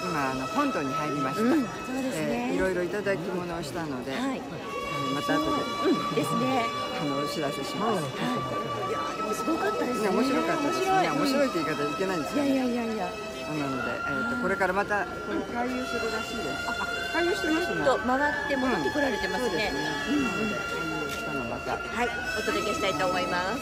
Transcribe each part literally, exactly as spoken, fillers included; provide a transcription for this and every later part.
今あの本土に入りました。 うん、そうですね。 えーいろいろいただき物をしたので、 はい。 あのまた後でうんですね。 あのお知らせします。 はい。いやーでもすごかったですね。 ね、面白かったですね。面白いっい。 て言い方いけないんですいやよね。 いやいやいや。 なので、えーとこれからまたこれ回遊するらしいです。あ、回遊してますね。 と回って戻ってこられてますね。 そうですね。 うんうん。 なので回遊したのまた。 はい、お届けしたいと思います。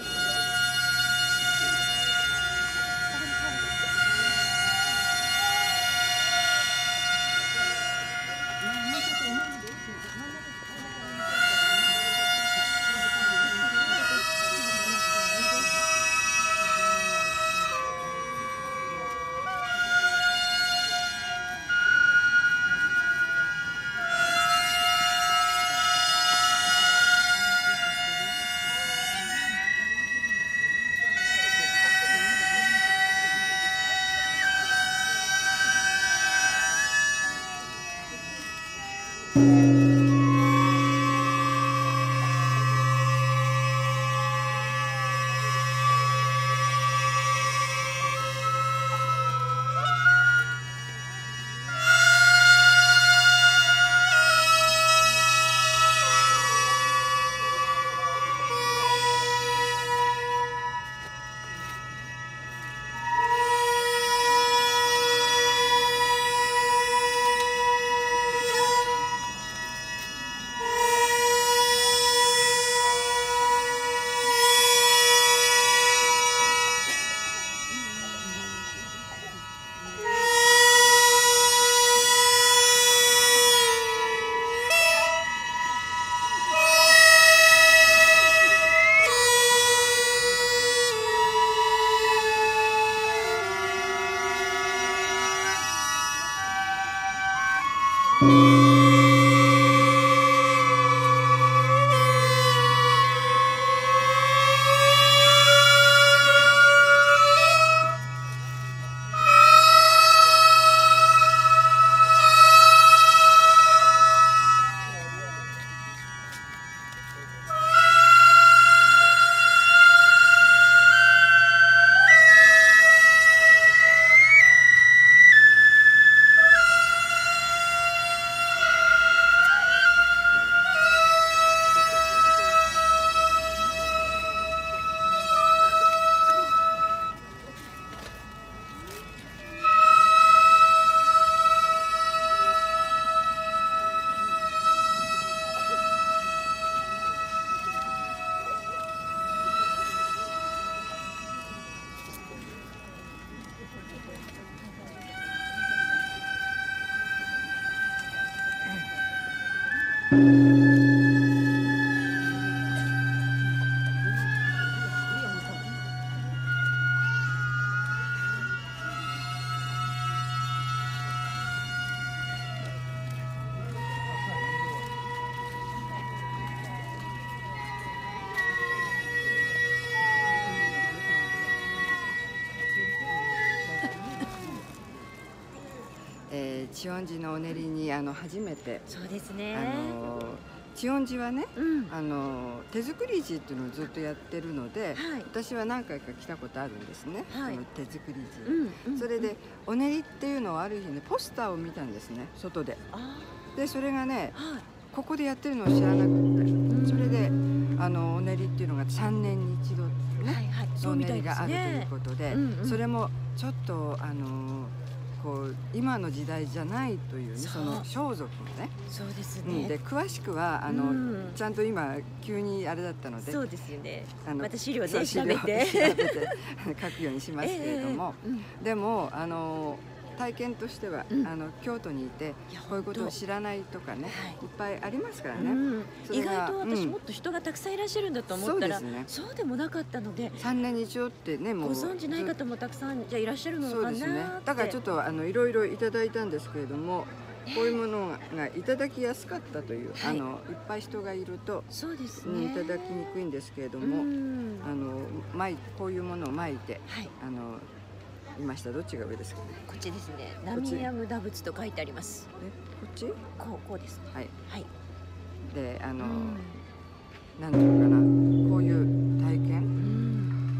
えー、千音寺のお練りにあの初めて、 そうですね。 あの千音寺はね、 うん。 あの手作り市っていうのをずっとやってるので、 はい。 私は何回か来たことあるんですね、 はい。 その手作り市。 うんうん。 それでお練りっていうのをある日ねポスターを見たんですね、外で。 あでそれがねあ。はい。 ここでやってるのを知らなくて、それでうんあのお練りっていうのがさんねんに一度ね、 はいはい。そうお練りみたいですがあるというね。 ことで、 うんうん。 それもちょっとあのこう今の時代じゃないというね、 そうその装束のね、 そうですうん、でね。 詳しくはあの、 うんちゃんと今急にあれだったので、 そうですよね。 あのまた資料そうで調べて。 資料調べて書くようにしますけれども、 ええええうんでもあの体験としては、 うんあの京都にいていやこういうことを本当知らないとかね、 はいいっぱいありますからね。 うん、意それが外と私うんもっと人がたくさんいらっしゃるんだと思ったら、 そうですねそうでもなかったので、 さんねんに一度ってね、もうご存知ない方もたくさんじゃいらっしゃるのそうですねかなって。 だからちょっとあのいろいろいただいたんですけれども、こういうものがいただきやすかったという、 はいあのいっぱい人がいると、 そうですうん、いね。 ただきにくいんですけれどうも、 んあの巻いこういうものを巻いて、 はい、 あのいました。どっちが上ですかね。 こっちですね。 こっち浪山無駄仏と書いてあります。 えこっち？ こうこうですね。 はい。 はい。 であの、 うんなんていうのかな、こういう体験、 うん異次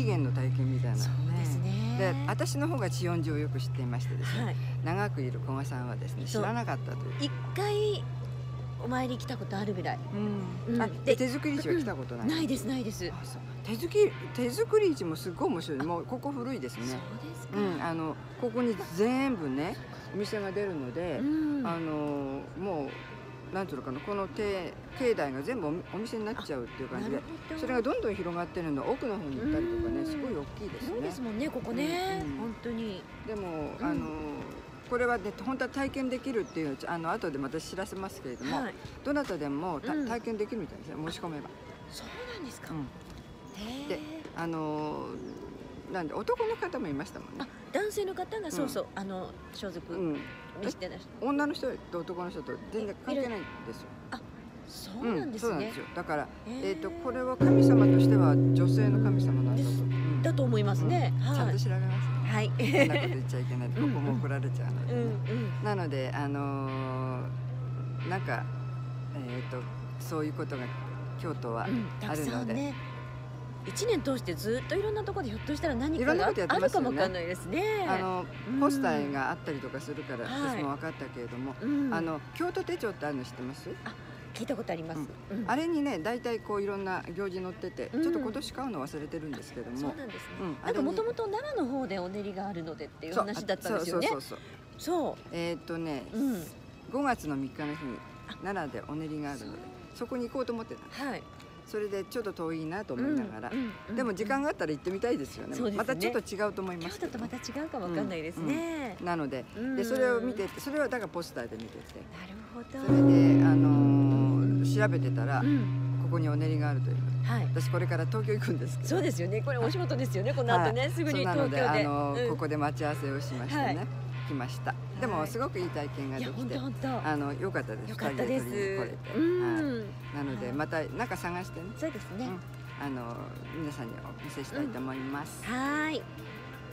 元の体験みたいなそうですね。 で、私の方が知恩寺をよく知っていましてですね、 はい。 長くいる古賀さんはですね知そうらなかったという。 一回お参り来たことあるぐらい。 うんあうんでで手作り市は来たことない。 ないですないです。 あそう手作り手作り市もすごい面白い。もうここ古いですそうね。 ですか。 うんあのここに全部ねお店が出るので、 うんあのもうなんていうのかなこのて境内が全部おみお店になっちゃうっていう感じでなるほどそれがどんどん広がってるの奥の方に行ったりとかねうんすごい大きいですそうねですもんねここね、 うんうん本当に。 でも、 うんあのこれはね本当は体験できるっていうあの後でまた知らせますけれども、 はい。 どなたでもたうん体験できるみたいですね申し込めば、 そうなんですか。 うん、 へえであのなんで男の方もいましたもんねあ、男性の方がそうそう、あの装束うん、 にしてらっしゃる。 女の人と男の人と全然関係ないんですよ。 そうなんですねそうなんです。よ。だから、 へーえっ、とこれは神様としては女性の神様なんだと。 ですうんだと思いますね。 うんちゃんはい。 と調べますね。 はい。 こんなこと言っちゃいけない。ここうんも怒られちゃうので、 うんねうん。 なのであのーなんかえっ、とそういうことが京都はうん、たくあるので、 さんね。一年通してずっといろんなところでひょっとしたら何いろんなかがあことやってますよねるかもわかんないですね。 あのうんポスターがあったりとかするからはい私も分かったけれども、 うん、 あの京都手帳ってあるの知ってます？ 聞いたことあります。うんあれにね大体こういろんな行事載ってて、 うんちょっと今年買うの忘れてるんですけども、 そうなんですね。 うんなんかもともと奈良の方でお練りがあるのでっていうそう話だったんですよね。 そうそうそうそそう。えーっとね、 う。うん。 ごがつのみっかの日にあ奈良でお練りがあるのでそこに行こうと思ってた。 はい。 それでちょっと遠いなと思いながら、 うんうんでも時間があったら行ってみたいですよね。 そうですねまたちょっと違うと思いま京すけど都とまた違うかわかんないですね。 なので、 うんでそれを見てそれはだからポスターで見てて、 なるほど。 それであのー調べてたら、 うん。 ここにお練りがあるというので、 はい。 私これから東京行くんですけど、 そうですよね。これお仕事ですよね。この後ね、すぐにそうなので、 東京で。 あのーうんここで待ち合わせをしましてね、 はい来ました。でもはいすごくいい体験がいやできて、 本当本当。 あの良かったです。 よかったです。 二人で取りに来れて、 うはいん。 なのではいまたなんか探してね、 そうですね。 あの皆さんにお見せしたいと思います。 はーい。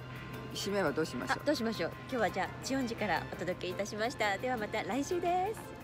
締めはどうしましょう。 あどうしましょう。今日はじゃあ千音寺からお届けいたしました。ではまた来週です。